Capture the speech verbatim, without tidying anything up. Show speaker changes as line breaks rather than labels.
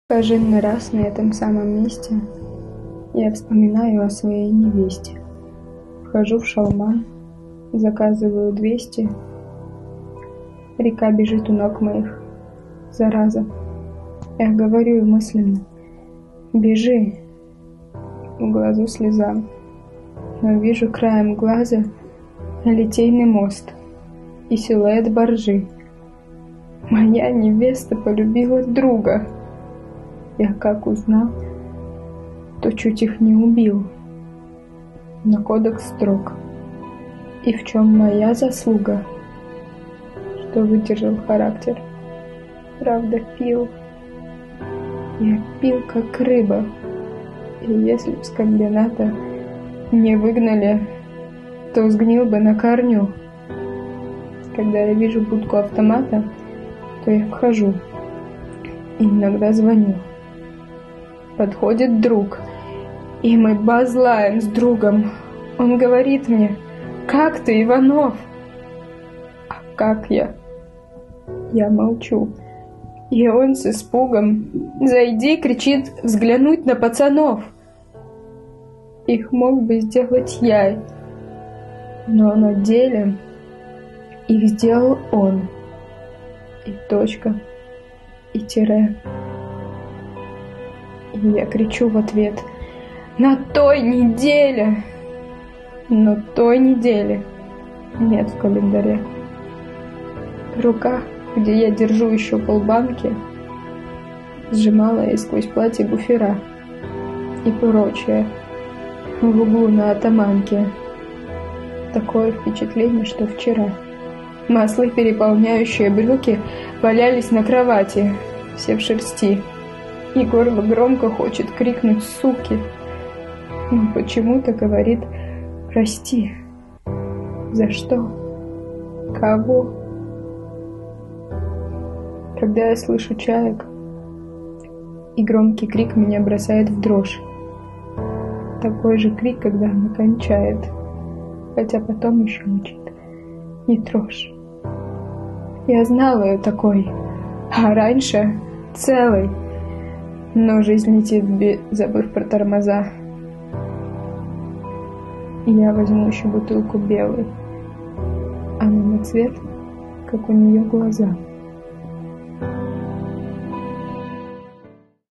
Каждый раз на этом самом месте я вспоминаю о своей невесте. Вхожу в шалман, заказываю двести. Река бежит у ног моих, зараза. Я говорю мысленно: бежи. В глазу слеза, но вижу краем глаза литейный мост и силуэт баржи. Моя невеста полюбила друга. Я как узнал, то чуть их не убил. На кодекс строг. И в чем моя заслуга? Что выдержал характер. Правда, пил. Я пил, как рыба. И если б с комбината не выгнали, то сгнил бы на корню. Когда я вижу будку автомата, то я вхожу и иногда звоню. Подходит друг, и мы базлаем с другом. Он говорит мне: «Как ты, Иванов?» А как я? Я молчу. И он с испугом: «Зайди!» — кричит, взглянуть на пацанов. Их мог бы сделать я, но на деле их сделал он. И точка, и тире. И я кричу в ответ: «На той неделе!» Но той недели нет в календаре. Рука, где я держу еще полбанки, сжимала и сквозь платье буфера и прочее в углу на атаманке. Такое впечатление, что вчера маслы, переполняющие брюки, валялись на кровати, все в шерсти, и горло громко хочет крикнуть «суки», но почему-то говорит «прости». За что? Кого? Когда я слышу чаек, и громкий крик меня бросает в дрожь. Такой же крик, когда она кончает, хотя потом еще мучит: не трожь. Я знала ее такой, а раньше целой, но жизнь летит, забыв про тормоза. И я возьму еще бутылку белой, а на цвет, как у нее глаза.